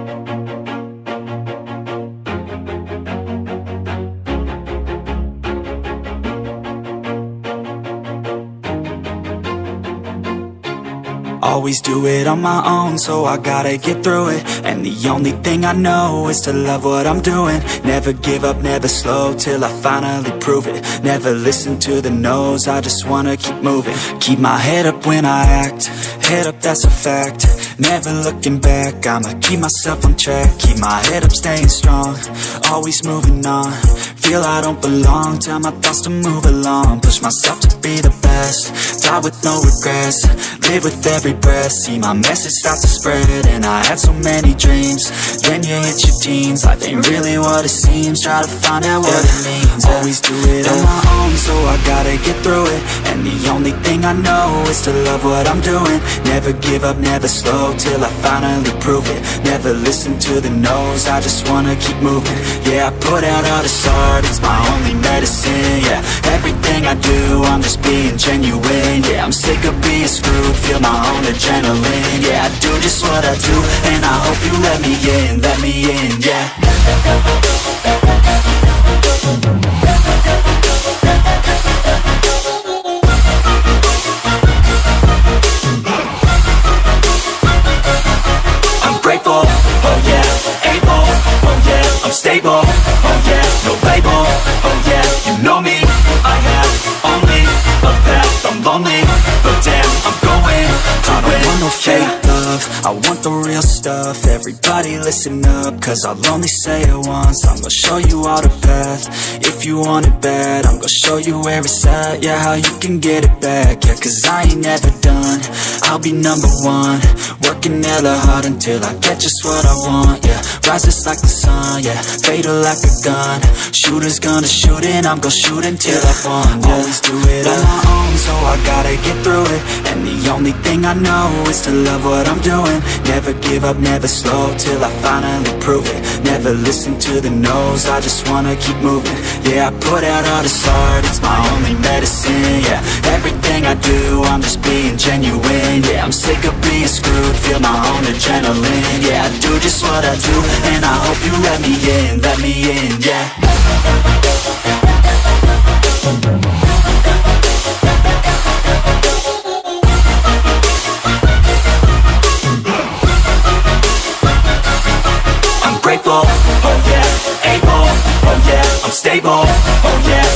Always do it on my own, so I gotta get through it. And the only thing I know is to love what I'm doing. Never give up, never slow, till I finally prove it. Never listen to the no's, I just wanna keep moving. Keep my head up when I act, head up, that's a fact. Never looking back, I'ma keep myself on track. Keep my head up, staying strong, always moving on. Feel I don't belong, tell my thoughts to move along. Push myself to be the best, die with no regrets. Live with every breath, see my message start to spread. And I had so many dreams, then you hit your teens. Life ain't really what it seems, try to find out what it means. Always do it on my own, so I gotta get through it. And the only thing I know is to love what I'm doing. Never give up, never slow, till I finally prove it. Never listen to the no's, I just wanna keep moving. Yeah, I put out all this art, it's my only medicine. Yeah, everything I do, I'm just being genuine. Yeah, I'm sick of being screwed, feel my own adrenaline. Yeah, I do just what I do, and I hope you let me in, yeah. I'm grateful, oh yeah, able, oh yeah, I'm stable, oh yeah, no label, oh yeah, you know me, I have only a path, I'm lonely, but damn, I'm going to win. I don't want no fake love, I want the real stuff. Everybody listen up, cause I'll only say it once. I'm gonna show you all the path, if you want it bad. I'm gonna show you where it's at, yeah, how you can get it back. Yeah, cause I ain't never done, I'll be number one. Working hella hard until I get just what I want, yeah. Rises like the sun, yeah, fatal like a gun. Shooters gonna shoot and I'm gonna shoot until I won, yeah. Always do it on my own, so I gotta get through it. And the only thing I know is to love what I'm doing. Never give up, never slow, till I finally prove it. Never listen to the no's, I just wanna keep moving. Yeah, I put out all this art, it's my only medicine. Yeah, everything I do, I'm just being genuine. Yeah, I'm sick of being screwed, feel my own adrenaline. Yeah, I do just what I do, and I hope you let me in, yeah. I'm grateful, oh yeah, able, oh yeah, I'm stable, oh yeah,